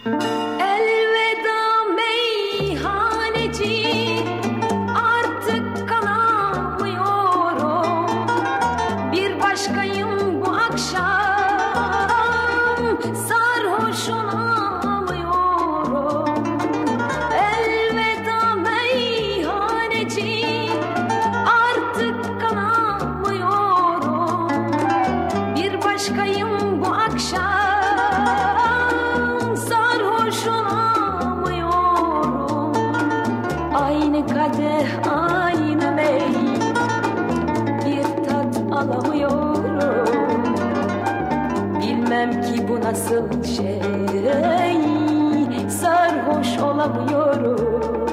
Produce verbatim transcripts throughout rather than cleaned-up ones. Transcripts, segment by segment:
Elveda meyhaneci, artık kalamıyorum. Bir başkayım bu akşam, sarhoş olamıyorum. Elveda meyhaneci, artık kalamıyorum. Bir başkayım bu akşam, aynı kadeh, aynı mey, bir tat alamıyorum. Bilmem ki bu nasıl şey, sarhoş olamıyorum.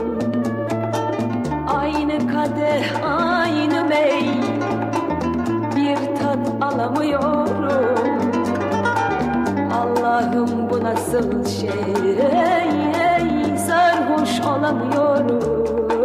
Aynı kadeh, aynı mey, bir tat alamıyorum. Allah'ım bu nasıl şey, sarhoş olamıyorum.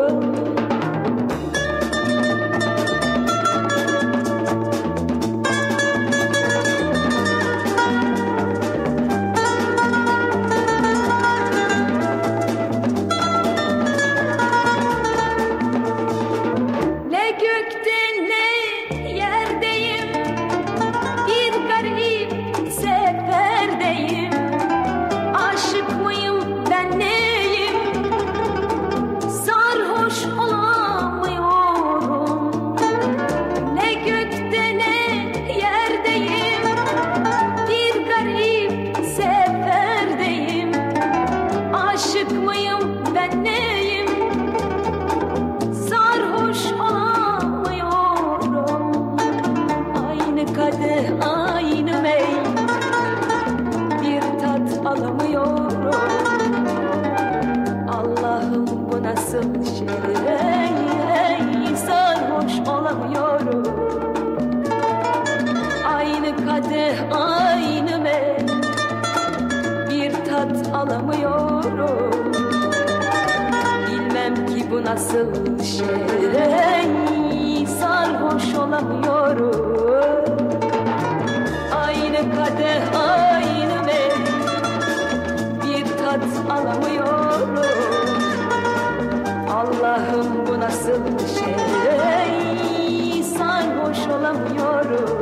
Ne gökte ne yerdeyim, bir garip seferdeyim. Aşık mıyım ben neyim, sarhoş olamıyorum. Ne gökte ne yerdeyim, bir garip seferdeyim. Aşık mıyım ben neyim, sarhoş olamıyorum. Aynı kadeh, aynı mey, bir tat alamıyorum. Allah'ım bu nasıl şey, sarhoş olamıyorum. Aynı kadeh, aynı mey, bir tat alamıyorum. Bilmem ki bu nasıl şey, sarhoş olamıyorum. Aynı kadeh, aynı mey, bir tat alamıyorum. Allah'ım bu nasıl şey, sarhoş olamıyorum.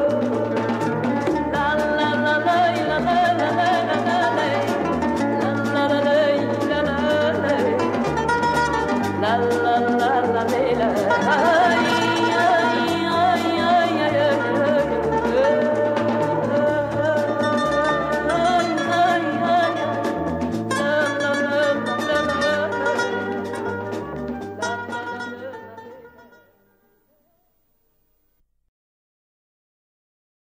La la la la la la la la la la la la la la la la la la.